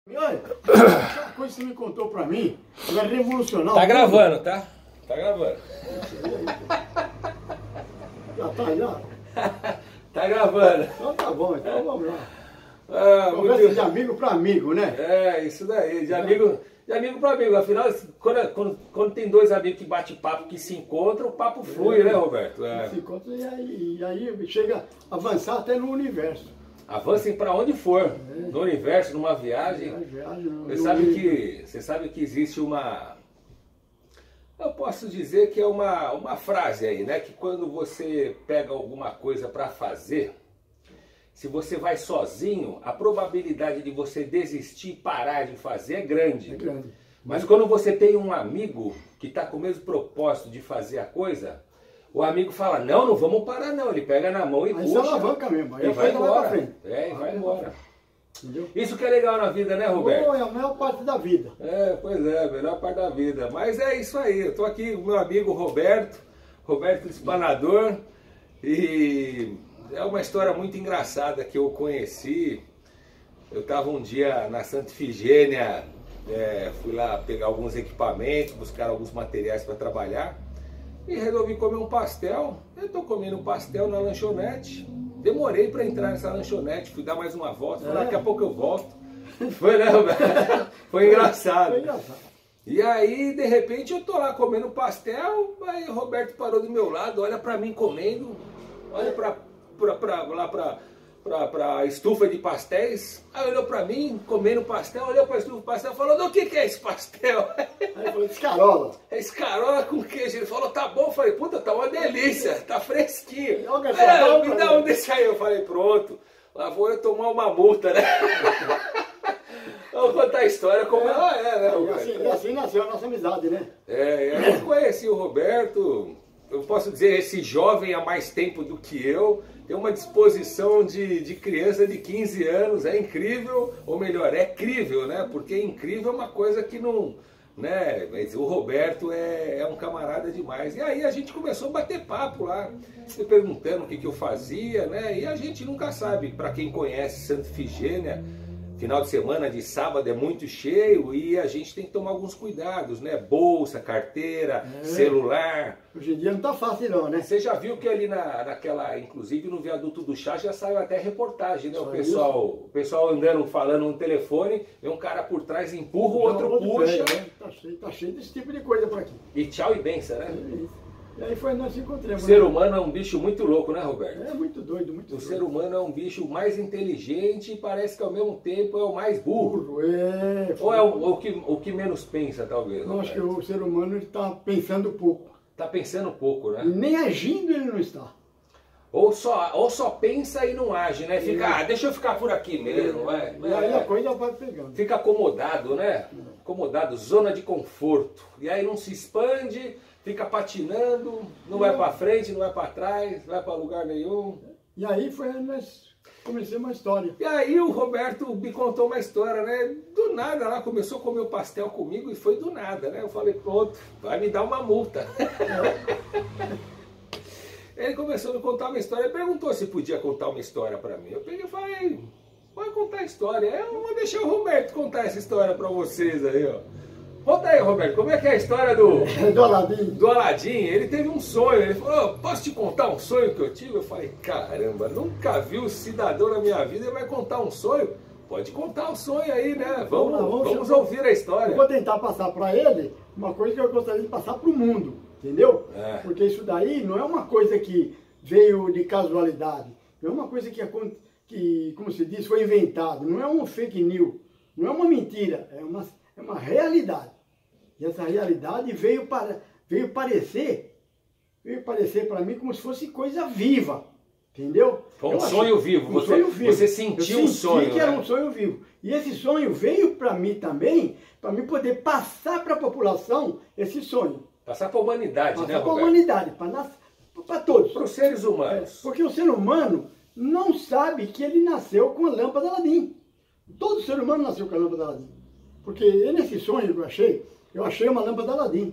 Olha, essa coisa que você me contou pra mim, ela é revolucionária. Tá gravando, tá? Tá gravando. Já tá, já? Tá gravando. Então tá bom, então vamos lá. Ah, Conversa muito... de amigo pra amigo, né? É, isso daí, de amigo pra amigo. Afinal, quando tem dois amigos que bate papo, que se encontram, o papo flui, né, Roberto? É. Se encontra e aí chega a avançar até no universo. Avancem para onde for, no universo, numa viagem. Você sabe que existe uma... Eu posso dizer que é uma frase aí, né? Que quando você pega alguma coisa para fazer, se você vai sozinho, a probabilidade de você desistir e parar de fazer é grande. É grande. Mas quando você tem um amigo que está com o mesmo propósito de fazer a coisa, o amigo fala, não vamos parar não. Ele pega na mão e puxa. Aí você alavanca mesmo, aí e vai embora. Pra frente. É, e vai embora. Entendeu? Isso que é legal na vida, né, Roberto? É a maior parte da vida. É, pois é, a melhor parte da vida. Mas é isso aí, eu tô aqui com o meu amigo Roberto Espanador, e é uma história muito engraçada que eu conheci. Eu estava um dia na Santa Ifigênia, fui lá pegar alguns equipamentos, buscar alguns materiais para trabalhar e resolvi comer um pastel. Eu estou comendo um pastel na lanchonete. Demorei para entrar nessa lanchonete, fui dar mais uma volta, falei, daqui a pouco eu volto. Foi, né, Roberto? Foi engraçado. Foi engraçado. E aí, de repente, eu tô lá comendo pastel, aí o Roberto parou do meu lado, olha para mim comendo, olha pra estufa de pastéis, aí olhou pra mim, comendo pastel, olhou pra estufa de pastel, falou, do que é esse pastel? Aí falou, escarola. É escarola com queijo. Ele falou, tá bom, eu falei, puta, tá uma delícia, tá fresquinho. Me dá um desse aí, eu falei, pronto, lá vou eu tomar uma multa, né? Vamos contar a história como ela é, né, Roberto? E assim nasceu a nossa amizade, né? Eu conheci o Roberto, eu posso dizer, esse jovem há mais tempo do que eu, tem uma disposição de criança de 15 anos, é incrível, ou melhor, é crível, né? Porque incrível é uma coisa que não... né? Mas o Roberto é um camarada demais. E aí a gente começou a bater papo lá, se perguntando o que eu fazia, né? E a gente nunca sabe, para quem conhece Santa Ifigênia, final de semana de sábado é muito cheio e a gente tem que tomar alguns cuidados, né? Bolsa, carteira, celular. Hoje em dia não tá fácil não, né? Você já viu que ali inclusive no viaduto do Chá já saiu até reportagem, né? O pessoal andando, falando no telefone, vem um cara por trás, empurra, o outro puxa. Tá cheio desse tipo de coisa por aqui. E tchau e benção, né? É isso. E aí foi nós encontramos. O ser humano é um bicho muito louco, né, Roberto? É muito doido, muito doido. O ser humano é um bicho mais inteligente e parece que ao mesmo tempo é o mais burro. Ou é o que menos pensa, talvez. Eu acho que o ser humano está pensando pouco. Está pensando pouco, né? E nem agindo ele não está. Ou só pensa e não age, né? Fica, deixa eu ficar por aqui mesmo. E aí a coisa vai pegando. Fica acomodado, né? Acomodado, zona de conforto. E aí não se expande, fica patinando, não vai para frente, não vai para trás, não vai para lugar nenhum. E aí nós começamos uma história. E aí o Roberto me contou uma história, né? Do nada lá, começou a comer o pastel comigo e foi do nada, né? Eu falei, pronto, vai me dar uma multa. Ele começou a me contar uma história, ele perguntou se podia contar uma história para mim. Eu peguei e falei, pode contar a história. Eu vou deixar o Roberto contar essa história para vocês aí, ó. Conta aí, Roberto, como é que é a história do Aladim? Do Aladim. Ele teve um sonho, ele falou, posso te contar um sonho que eu tive? Eu falei, caramba, nunca vi um cidadão na minha vida e vai contar um sonho? Pode contar o sonho aí, né? Vamos ouvir a história. Eu vou tentar passar para ele uma coisa que eu gostaria de passar para o mundo, entendeu? Porque isso daí não é uma coisa que veio de casualidade, não é uma coisa que como se diz, foi inventado, não é um fake news, não é uma mentira, é uma realidade. E essa realidade veio parecer para mim como se fosse coisa viva, entendeu? Foi um sonho vivo. Você sentiu o sonho. Eu senti que era um sonho vivo. E esse sonho veio para mim também, para mim poder passar para a população esse sonho. Passar para a humanidade, né, Roberto? Passar para a humanidade, para todos. Para os seres humanos. Porque o ser humano não sabe que ele nasceu com a lâmpada Aladim. Todo ser humano nasceu com a lâmpada Aladim. Porque nesse sonho que eu achei uma lâmpada Aladim.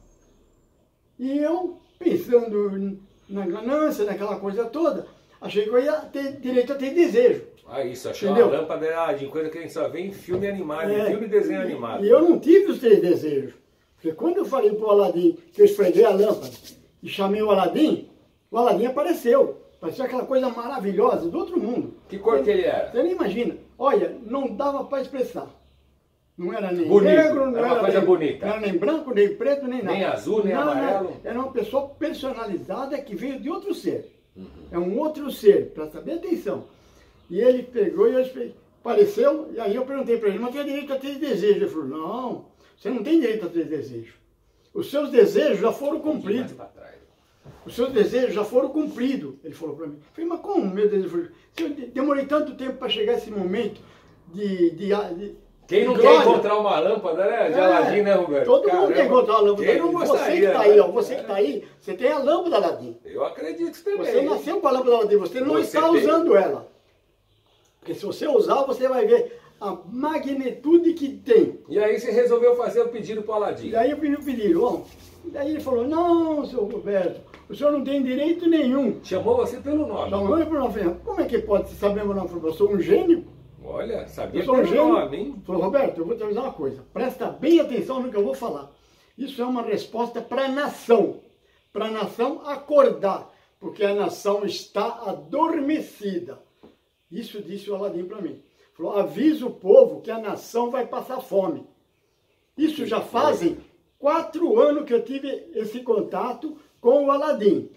E eu, pensando na ganância, naquela coisa toda, achei que eu ia ter direito a ter desejo. Ah, isso, achou uma lâmpada de coisa que a gente só vê em filme animado, em filme e desenho animado. E eu não tive os 3 desejos. Porque quando eu falei pro Aladim que eu esfreguei a lâmpada e chamei o Aladim apareceu. Parecia aquela coisa maravilhosa do outro mundo. Que cor que ele era? Você nem imagina. Olha, não dava para expressar. Não era nem bonito. Negro, não era uma coisa bonita. Não era nem branco, nem preto, nem nada. Nem azul, nem amarelo. Era uma pessoa personalizada que veio de outro ser. É um outro ser, para saber, atenção. E ele pegou e apareceu, e aí eu perguntei para ele, mas tem direito a 3 desejos? Ele falou, não, você não tem direito a 3 desejos. Os seus desejos já foram cumpridos. Os seus desejos já foram cumpridos, ele falou para mim. Eu falei, mas como meu desejo? Eu demorei tanto tempo para chegar a esse momento quem não quer encontrar uma lâmpada, né? De Aladim, né, Roberto? Todo mundo quer encontrar uma lâmpada. Quem não gostaria, você que está aí, ó, você que está aí, você tem a lâmpada Aladim. Eu acredito também. Você nasceu com a lâmpada Aladim, você não está usando ela. Porque se você usar, você vai ver a magnitude que tem. E aí você resolveu fazer o pedido para o Aladim. E aí eu pedi o pedido, ó. E daí ele falou, não, seu Roberto, o senhor não tem direito nenhum. Chamou você pelo nome. Chamou pelo nome. Como é que pode saber meu nome? Eu sou um gênio. Olha, sabia eu sou um pelo gênio. nome, hein? Falou, Roberto, eu vou te avisar uma coisa. Presta bem atenção no que eu vou falar. Isso é uma resposta para a nação. Para a nação acordar. Porque a nação está adormecida. Isso disse o Aladim para mim. Falou, avisa o povo que a nação vai passar fome. Isso já fazem 4 anos que eu tive esse contato com o Aladim.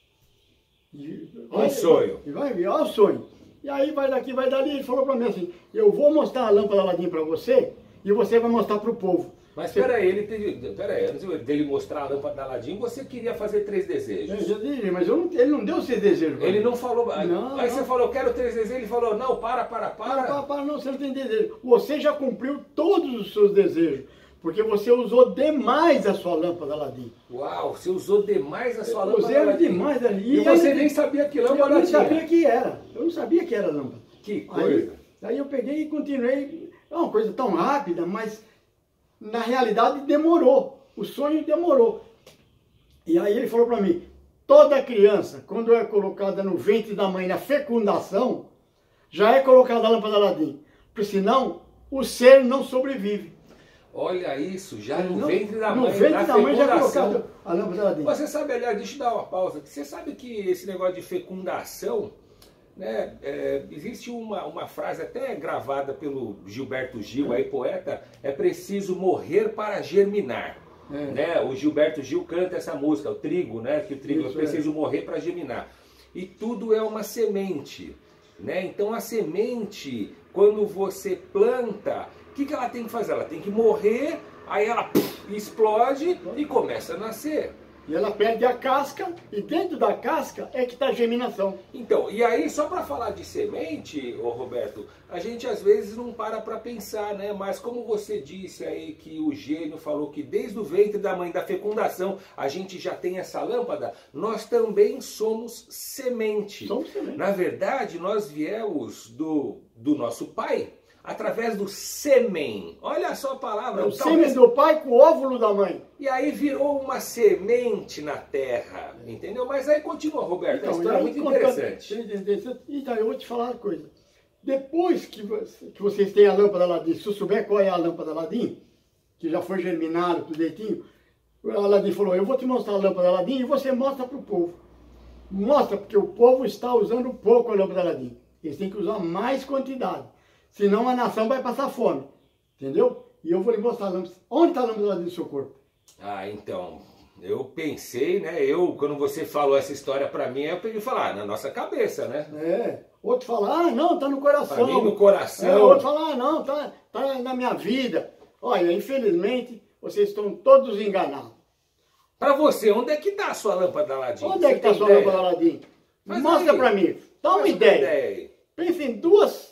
Um sonho. E vai vir, olha o sonho. E aí vai daqui, vai dali, ele falou para mim assim, eu vou mostrar a lâmpada Aladim para você e você vai mostrar para o povo. Mas peraí, antes dele mostrar a lâmpada da Aladim, você queria fazer 3 desejos. Eu disse, mas ele não deu 6 desejos. Ele não falou. Não, aí não. você falou, quero 3 desejos, ele falou, não, para, não, você não tem desejo. Você já cumpriu todos os seus desejos. Porque você usou demais a sua lâmpada Aladim. Uau, você usou demais a sua lâmpada Aladim. Demais ali. E você nem sabia que lâmpada tinha. Eu não sabia que era. Eu não sabia que era lâmpada. Que coisa. Aí eu peguei e continuei. É uma coisa tão rápida, mas na realidade demorou. O sonho demorou. E aí ele falou para mim, toda criança, quando é colocada no ventre da mãe na fecundação, já é colocada a lâmpada Aladim. Porque senão o ser não sobrevive. Olha isso, já no ventre da mãe, no ventre da mãe já é colocado a lâmpada Aladim. Você sabe, aliás, deixa eu dar uma pausa. Você sabe que esse negócio de fecundação, né, existe uma frase até gravada pelo Gilberto Gil, aí poeta, é preciso morrer para germinar. Né? O Gilberto Gil canta essa música, o trigo, né, que o trigo é preciso morrer para germinar. E tudo é uma semente. Né? Então a semente, quando você planta, o que ela tem que fazer? Ela tem que morrer, aí ela explode e começa a nascer. E ela perde a casca, e dentro da casca é que está a germinação. Então, e aí só para falar de semente, ô Roberto, a gente às vezes não para pensar, né? Mas como você disse aí que o gênio falou que desde o ventre da mãe, da fecundação, a gente já tem essa lâmpada, nós também somos semente. Somos semente. Na verdade, nós viemos do nosso pai, através do sêmen. Olha só a palavra. O sêmen do pai com o óvulo da mãe. E aí virou uma semente na terra, entendeu? Mas aí continua, Roberto, então, a história é muito interessante. Então, eu vou te falar uma coisa. Depois que vocês têm a lâmpada Aladim, se eu souber qual é a lâmpada Aladim, que já foi germinado, tudo direitinho, o Aladim falou, eu vou te mostrar a lâmpada Aladim e você mostra para o povo. Mostra, porque o povo está usando pouco a lâmpada Aladim. Eles têm que usar mais quantidade. Senão a nação vai passar fome. Entendeu? E eu vou lhe mostrar a lâmpada. Onde está a lâmpada Aladim do seu corpo? Ah, então, eu pensei, né? Quando você falou essa história pra mim, eu peguei falar, na nossa cabeça, né? Outro fala, não, tá no coração. Pra mim, no coração. Outro fala, não, tá na minha vida. Olha, infelizmente, vocês estão todos enganados. Pra você, onde é que tá a sua lâmpada Aladim? Onde é que tá a sua lâmpada Aladim? Mostra pra mim. Dá uma ideia. Pense em duas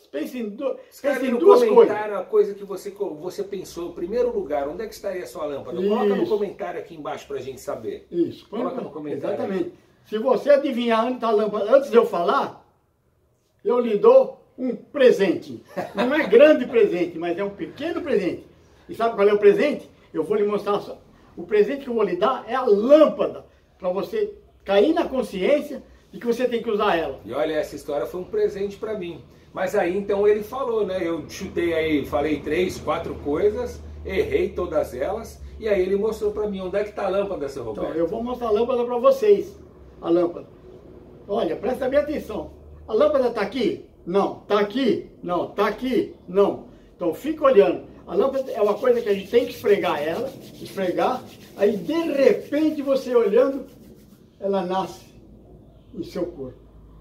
coisas. A coisa que você pensou, em primeiro lugar, onde é que estaria a sua lâmpada? Isso. Coloca no comentário aqui embaixo pra gente saber. Isso. Coloca no comentário. Exatamente. Aí. Se você adivinhar onde está a lâmpada, antes de eu falar, eu lhe dou um presente. Não é grande presente, mas é um pequeno presente. E sabe qual é o presente? Eu vou lhe mostrar. O presente que eu vou lhe dar é a lâmpada, para você cair na consciência de que você tem que usar ela. E olha, essa história foi um presente para mim. Mas aí então ele falou, né? Eu chutei aí, falei 3, 4 coisas, errei todas elas, e aí ele mostrou para mim onde é que está a lâmpada, seu Roberto. Então, eu vou mostrar a lâmpada para vocês. A lâmpada. Olha, presta bem atenção. A lâmpada está aqui? Não. Está aqui? Não. Está aqui? Não. Então fica olhando. A lâmpada é uma coisa que a gente tem que esfregar ela, esfregar, aí de repente você olhando, ela nasce em seu corpo.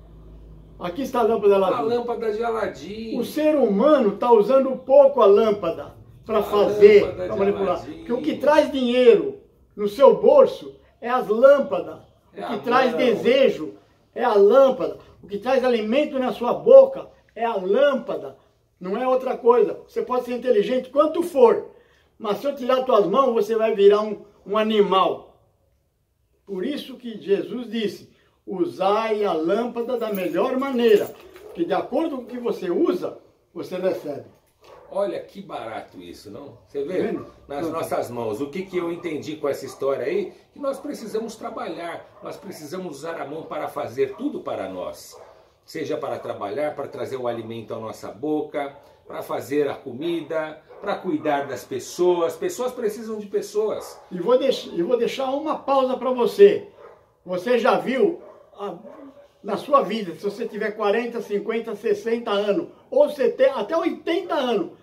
Aqui está a lâmpada de Aladim. A lâmpada de Aladim. O ser humano está usando pouco a lâmpada para fazer, para manipular. Porque o que traz dinheiro no seu bolso é as lâmpadas. O que traz desejo é a lâmpada. O que traz alimento na sua boca é a lâmpada. Não é outra coisa. Você pode ser inteligente quanto for, mas se eu tirar tuas mãos, você vai virar um animal. Por isso que Jesus disse, usai a lâmpada da melhor maneira, que de acordo com o que você usa, você recebe. Olha que barato isso, não? Você vê? Nas nossas mãos. O que eu entendi com essa história aí? Que nós precisamos trabalhar, nós precisamos usar a mão para fazer tudo para nós. Seja para trabalhar, para trazer o alimento à nossa boca, para fazer a comida, para cuidar das pessoas. Pessoas precisam de pessoas. E vou deixar uma pausa para você. Você já viu na sua vida, se você tiver 40, 50, 60 anos, ou até 80 anos,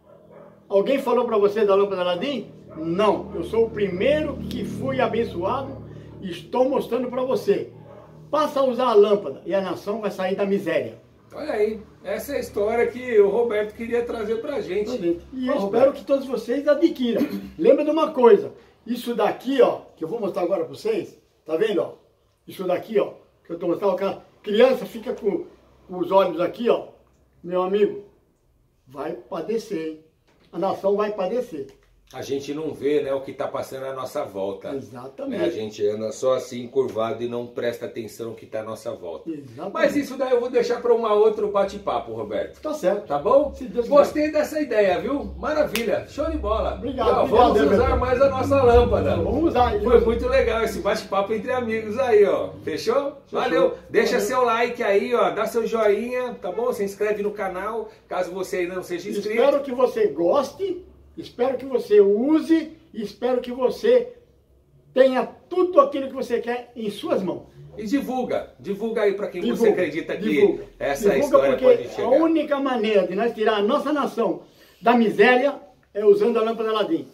alguém falou para você da lâmpada de Aladim? Não, eu sou o primeiro que fui abençoado e estou mostrando para você. Passa a usar a lâmpada e a nação vai sair da miséria. Olha aí, essa é a história que o Roberto queria trazer pra gente. E eu espero que todos vocês adquiram. Lembra de uma coisa, isso daqui, ó, que eu vou mostrar agora para vocês, tá vendo, ó? Isso daqui, ó, que eu estou mostrando, a criança fica com os olhos aqui, ó, meu amigo, vai padecer, hein? A nação vai padecer. A gente não vê, né, o que está passando à nossa volta. Exatamente. A gente anda só assim, curvado, e não presta atenção no que está à nossa volta. Exatamente. Mas isso daí eu vou deixar para outro bate-papo, Roberto. Tá certo. Tá bom? Gostei dessa ideia, viu? Maravilha. Show de bola. Obrigado. Vamos usar mais a nossa lâmpada. Vamos usar. Foi muito legal esse bate-papo entre amigos aí, ó. Fechou? Valeu. Deixa seu like aí, ó. Dá seu joinha, tá bom? Se inscreve no canal, caso você ainda não seja inscrito. Espero que você goste. Espero que você use e espero que você tenha tudo aquilo que você quer em suas mãos. E divulga aí para quem você acredita que essa divulga história pode chegar. A única maneira de nós tirar a nossa nação da miséria é usando a lâmpada de Aladim.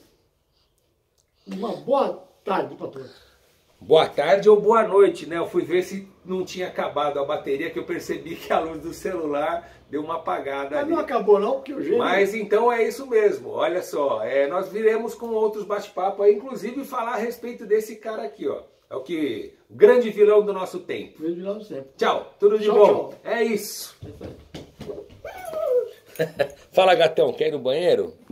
Uma boa tarde para todos. Boa tarde ou boa noite, né? Eu fui ver se não tinha acabado a bateria, que eu percebi que a luz do celular deu uma apagada ali. Não acabou não, porque o jeito... Mas então é isso mesmo, olha só, nós viremos com outros bate-papos aí, inclusive falar a respeito desse cara aqui, ó. É o grande vilão do nosso tempo. Grande vilão do tempo. Tchau, tudo de bom. Tchau. É isso. Fala, gatão, quer ir no banheiro?